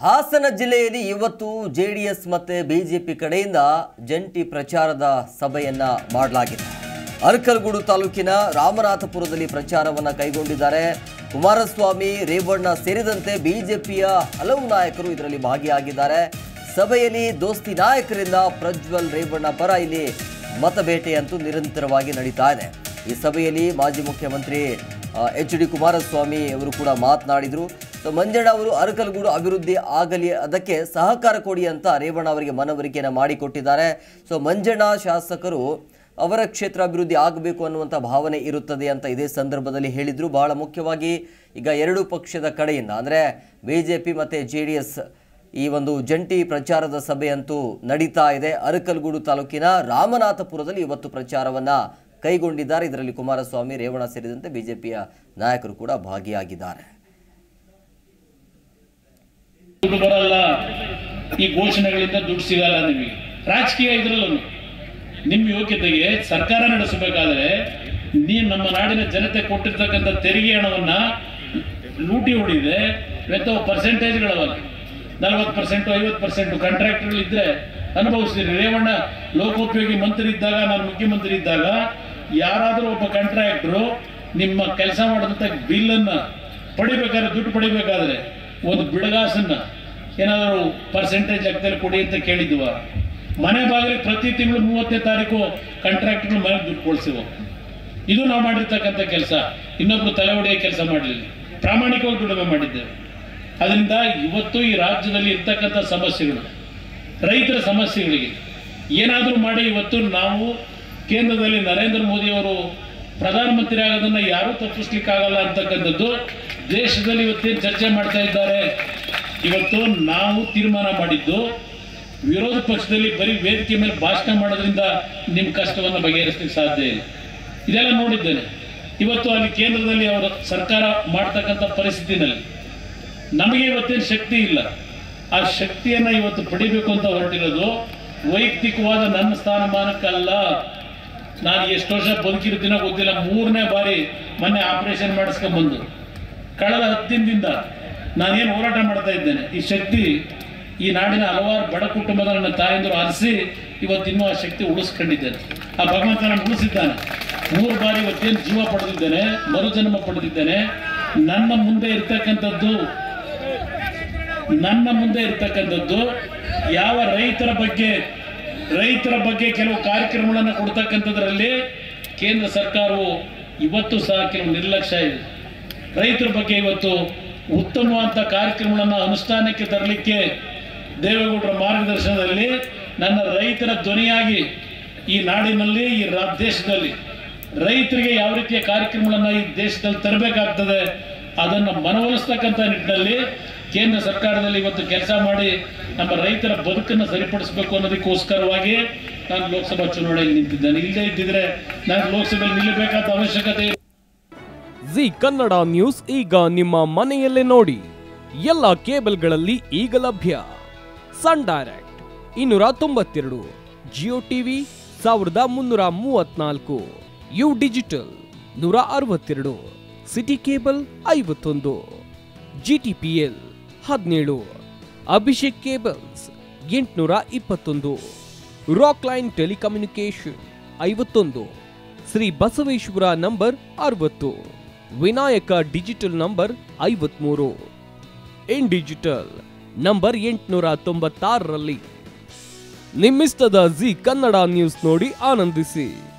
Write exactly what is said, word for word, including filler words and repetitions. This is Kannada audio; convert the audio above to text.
ಹಾಸನ ಜಿಲ್ಲೆಯಲ್ಲಿ ಇವತ್ತು ಜೆಡಿಎಸ್ ಮತ್ತು ಬಿಜೆಪಿ ಕಡೆಯಿಂದ ಜಂಟಿ ಪ್ರಚಾರದ ಸಭೆಯನ್ನ ಮಾಡಲಾಗಿದೆ. ಅರಕಲಗೂಡು ತಾಲೂಕಿನ ರಾಮನಾಥಪುರದಲ್ಲಿ ಪ್ರಚಾರವನ್ನು ಕೈಗೊಂಡಿದ್ದಾರೆ. ಕುಮಾರಸ್ವಾಮಿ, ರೇವಣ್ಣ ಸೇರಿದಂತೆ ಬಿಜೆಪಿಯ ಹಲವು ನಾಯಕರು ಇದರಲ್ಲಿ ಭಾಗಿಯಾಗಿದ್ದಾರೆ. ಸಭೆಯಲ್ಲಿ ದೋಸ್ತಿ ನಾಯಕರಿಂದ ಪ್ರಜ್ವಲ್ ರೇವಣ್ಣ ಪರ ಇಲ್ಲಿ ಮತಬೇಟೆಯಂತೂ ನಿರಂತರವಾಗಿ ನಡೀತಾ ಇದೆ. ಈ ಸಭೆಯಲ್ಲಿ ಮಾಜಿ ಮುಖ್ಯಮಂತ್ರಿ ಎಚ್ ಡಿ ಕುಮಾರಸ್ವಾಮಿ ಅವರು ಕೂಡ ಮಾತನಾಡಿದರು. ಸೊ ಮಂಜಣ್ಣ ಅವರು ಅರಕಲಗೂಡು ಅಭಿವೃದ್ಧಿ ಆಗಲಿ ಅದಕ್ಕೆ ಸಹಕಾರ ಕೊಡಿ ಅಂತ ರೇವಣ್ಣ ಅವರಿಗೆ ಮನವರಿಕೆಯನ್ನು ಮಾಡಿಕೊಟ್ಟಿದ್ದಾರೆ. ಸೊ ಮಂಜಣ್ಣ ಶಾಸಕರು ಅವರ ಕ್ಷೇತ್ರ ಅಭಿವೃದ್ಧಿ ಆಗಬೇಕು ಅನ್ನುವಂಥ ಭಾವನೆ ಇರುತ್ತದೆ ಅಂತ ಇದೇ ಸಂದರ್ಭದಲ್ಲಿ ಹೇಳಿದರು. ಬಹಳ ಮುಖ್ಯವಾಗಿ ಈಗ ಎರಡೂ ಪಕ್ಷದ ಕಡೆಯಿಂದ ಅಂದರೆ ಬಿ ಜೆ ಪಿ ಮತ್ತು ಜೆ ಡಿ ಎಸ್ ಈ ಒಂದು ಜಂಟಿ ಪ್ರಚಾರದ ಸಭೆಯಂತೂ ನಡೀತಾ ಇದೆ. ಅರಕಲಗೂಡು ತಾಲೂಕಿನ ರಾಮನಾಥಪುರದಲ್ಲಿ ಇವತ್ತು ಪ್ರಚಾರವನ್ನು ಕೈಗೊಂಡಿದ್ದಾರೆ. ಇದರಲ್ಲಿ ಕುಮಾರಸ್ವಾಮಿ, ರೇವಣ್ಣ ಸೇರಿದಂತೆ ಬಿಜೆಪಿಯ ನಾಯಕರು ಕೂಡ ಭಾಗಿಯಾಗಿದ್ದಾರೆ. ದುಡ್ಡು ಬರಲ್ಲ, ಈ ಘೋಷಣೆಗಳಿಂದ ದುಡ್ಡು ಸಿಗಲ್ಲ. ನಿಮಗೆ ರಾಜಕೀಯ ಇದ್ರಲ್ಲ, ನಿಮ್ಮ ಯೋಗ್ಯತೆಗೆ ಸರ್ಕಾರ ನಡೆಸಬೇಕಾದ್ರೆ ನೀವು ನಮ್ಮ ನಾಡಿನ ಜನತೆ ಕೊಟ್ಟಿರ್ತಕ್ಕಂಥ ತೆರಿಗೆ ಹಣವನ್ನ ಲೂಟಿ ಹೊಡಿದೆ. ಇವತ್ತು ಪರ್ಸೆಂಟೇಜ್ಗಳವಲ್ಲ, ನಲವತ್ತು ಪರ್ಸೆಂಟು ಐವತ್ತು ಪರ್ಸೆಂಟು ಕಾಂಟ್ರಾಕ್ಟರ್ಗಳು ಇದ್ರೆ ಅನುಭವಿಸ್ತೀರಿ. ರೇವಣ್ಣ ಲೋಕೋಪಯೋಗಿ ಮಂತ್ರಿ ಇದ್ದಾಗ, ನಾನು ಮುಖ್ಯಮಂತ್ರಿ ಇದ್ದಾಗ ಯಾರಾದರೂ ಒಬ್ಬ ಕಾಂಟ್ರಾಕ್ಟರು ನಿಮ್ಮ ಕೆಲಸ ಮಾಡಿದಂಥ ಬಿಲ್ಲನ್ನ ಪಡಿಬೇಕಾದ್ರೆ, ದುಡ್ಡು ಪಡಿಬೇಕಾದ್ರೆ ಒಂದು ಬಿಡಗಾಸನ್ನ ಏನಾದರೂ ಪರ್ಸೆಂಟೇಜ್ ಲೆಕ್ಕದಲ್ಲಿ ಕೊಡಿ ಅಂತ ಕೇಳಿದ್ವ. ಮನೆ ಬಾಗಿಲಿಗೆ ಪ್ರತಿ ತಿಂಗಳು ಮೂವತ್ತನೇ ತಾರೀಕು ಕಾಂಟ್ರಾಕ್ಟರ್ಗಳು ಮನೆ ದುಡ್ಡು ಕೊಡಿಸಿವ. ಇದು ನಾವು ಮಾಡಿರ್ತಕ್ಕಂಥ ಕೆಲಸ. ಇನ್ನೊಬ್ರು ತಲೆ ಹೊಡೆಯೋ ಕೆಲಸ ಮಾಡಲಿಲ್ಲ, ಪ್ರಾಮಾಣಿಕವಾಗಿ ದುಡಿಮೆ ಮಾಡಿದ್ದೇವೆ. ಅದರಿಂದ ಇವತ್ತು ಈ ರಾಜ್ಯದಲ್ಲಿ ಇರ್ತಕ್ಕಂಥ ಸಮಸ್ಯೆಗಳು, ರೈತರ ಸಮಸ್ಯೆಗಳಿಗೆ ಏನಾದರೂ ಮಾಡಿ ಇವತ್ತು ನಾವು ಕೇಂದ್ರದಲ್ಲಿ ನರೇಂದ್ರ ಮೋದಿಯವರು ಪ್ರಧಾನಮಂತ್ರಿ ಆಗೋದನ್ನು ಯಾರೂ ತಪ್ಪಿಸ್ಲಿಕ್ಕಾಗಲ್ಲ ಅಂತಕ್ಕಂಥದ್ದು ದೇಶದಲ್ಲಿ ಇವತ್ತೇನು ಚರ್ಚೆ ಮಾಡ್ತಾ ಇದ್ದಾರೆ. ಇವತ್ತು ನಾವು ತೀರ್ಮಾನ ಮಾಡಿದ್ದು ವಿರೋಧ ಪಕ್ಷದಲ್ಲಿ ಬರೀ ವೇದಿಕೆ ಮೇಲೆ ಭಾಷಣ ಮಾಡೋದ್ರಿಂದ ನಿಮ್ಮ ಕಷ್ಟವನ್ನು ಬಗೆಹರಿಸಲಿಕ್ಕೆ ಸಾಧ್ಯ ಇಲ್ಲ. ಇದೆಲ್ಲ ನೋಡಿದ್ದೇನೆ. ಇವತ್ತು ಅಲ್ಲಿ ಕೇಂದ್ರದಲ್ಲಿ ಅವರ ಸರ್ಕಾರ ಮಾಡ್ತಕ್ಕಂಥ ಪರಿಸ್ಥಿತಿನಲ್ಲಿ ನಮಗೆ ಇವತ್ತೇನು ಶಕ್ತಿ ಇಲ್ಲ. ಆ ಶಕ್ತಿಯನ್ನು ಇವತ್ತು ಪಡಿಬೇಕು ಅಂತ ಹೊರಟಿರೋದು ವೈಯಕ್ತಿಕವಾದ ನನ್ನ ಸ್ಥಾನಮಾನಕ್ಕಲ್ಲ. ನಾನು ಎಷ್ಟು ವರ್ಷ ಬದುಕಿರ್ತೀನೋ ಗೊತ್ತಿಲ್ಲ. ಮೂರನೇ ಬಾರಿ ಮೊನ್ನೆ ಆಪರೇಷನ್ ಮಾಡಿಸ್ಕೊಂಡ್ಬಂದು ಕಳೆದ ಹತ್ತು ದಿನದಿಂದ ನಾನೇನು ಹೋರಾಟ ಮಾಡ್ತಾ ಇದ್ದೇನೆ. ಈ ಶಕ್ತಿ ಈ ನಾಡಿನ ಹಲವಾರು ಬಡ ಕುಟುಂಬದ ನನ್ನ ತಾಯಂದರು ಅರಸಿ ಇವತ್ತಿನ್ನೂ ಆ ಶಕ್ತಿ ಉಳಿಸ್ಕೊಂಡಿದ್ದೇನೆ. ಆ ಭಗವಂತ ನಾನು ಉಳಿಸಿದ್ದಾನೆ. ಮೂರು ಬಾರಿ ಇವತ್ತೇನು ಜೀವ ಪಡೆದಿದ್ದೇನೆ, ಮರುಜನ್ಮ ಪಡೆದಿದ್ದೇನೆ. ನನ್ನ ಮುಂದೆ ಇರ್ತಕ್ಕಂಥದ್ದು ನನ್ನ ಮುಂದೆ ಇರ್ತಕ್ಕಂಥದ್ದು ಯಾವ ರೈತರ ಬಗ್ಗೆ ರೈತರ ಬಗ್ಗೆ ಕೆಲವು ಕಾರ್ಯಕ್ರಮಗಳನ್ನು ಕೊಡ್ತಕ್ಕಂಥದ್ರಲ್ಲಿ ಕೇಂದ್ರ ಸರ್ಕಾರವು ಇವತ್ತು ಸಹ ಕೆಲವು ನಿರ್ಲಕ್ಷ್ಯ ಇದೆ. ರೈತರ ಬಗ್ಗೆ ಇವತ್ತು ಉತ್ತಮವಾದ ಕಾರ್ಯಕ್ರಮಗಳನ್ನು ಅನುಷ್ಠಾನಕ್ಕೆ ತರಲಿಕ್ಕೆ ದೇವೇಗೌಡರ ಮಾರ್ಗದರ್ಶನದಲ್ಲಿ ನನ್ನ ರೈತರ ಧ್ವನಿಯಾಗಿ ಈ ನಾಡಿನಲ್ಲಿ, ಈ ದೇಶದಲ್ಲಿ ರೈತರಿಗೆ ಯಾವ ರೀತಿಯ ಕಾರ್ಯಕ್ರಮಗಳನ್ನು ಈ ದೇಶದಲ್ಲಿ ತರಬೇಕಾಗ್ತದೆ ಅದನ್ನು ಮನವೊಲಿಸ್ತಕ್ಕಂಥ ನಿಟ್ಟಿನಲ್ಲಿ ಕೇಂದ್ರ ಸರ್ಕಾರದಲ್ಲಿ ಇವತ್ತು ಕೆಲಸ ಮಾಡಿ ನಮ್ಮ ರೈತರ ಬದುಕನ್ನು ಸರಿಪಡಿಸಬೇಕು ಅನ್ನೋದಕ್ಕೋಸ್ಕರವಾಗಿ ನಾನು ಲೋಕಸಭಾ ಚುನಾವಣೆಯಲ್ಲಿ ನಿಂತಿದ್ದೇನೆ. ಇಲ್ಲದೇ ಇದ್ದಿದ್ರೆ ನಾನು ಲೋಕಸಭೆಯಲ್ಲಿ ನಿಲ್ಲಬೇಕಾದ ಅವಶ್ಯಕತೆ. ಜಿ ಕನ್ನಡ ನ್ಯೂಸ್ ಈಗ ನಿಮ್ಮ ಮನೆಯಲ್ಲೇ ನೋಡಿ. ಎಲ್ಲ ಕೇಬಲ್ಗಳಲ್ಲಿ ಈಗ ಲಭ್ಯ. ಸನ್ ಡೈರೆಕ್ಟ್ ಇನ್ನೂರ ತೊಂಬತ್ತೆರಡು, ಜಿಯೋ ಟಿವಿ ಸಾವಿರದ ಮುನ್ನೂರ ಮೂವತ್ನಾಲ್ಕು, ಯು ಡಿಜಿಟಲ್ ನೂರ ಅರವತ್ತೆರಡು, ಸಿಟಿ ಕೇಬಲ್ ಐವತ್ತೊಂದು, ಜಿ ಟಿ ಪಿ ಎಲ್ ಹದಿನೇಳು, ಅಭಿಷೇಕ್ ಕೇಬಲ್ಸ್ ಎಂಟುನೂರ ಇಪ್ಪತ್ತೊಂದು, ರಾಕ್ ಲೈನ್ ಟೆಲಿಕಮ್ಯುನಿಕೇಶನ್ ಐವತ್ತೊಂದು, ಶ್ರೀ ಬಸವೇಶ್ವರ ನಂಬರ್ ಅರವತ್ತು, ವಿನಾಯಕ ಡಿಜಿಟಲ್ ನಂಬರ್ ಐವತ್ಮೂರು, ಇನ್ ಡಿಜಿಟಲ್ ನಂಬರ್ ಎಂಟುನೂರ ತೊಂಬತ್ತಾರರಲ್ಲಿ. ನಿಮ್ಮಿಸ್ತದ ಜಿ ಕನ್ನಡ ನ್ಯೂಸ್ ನೋಡಿ ಆನಂದಿಸಿ.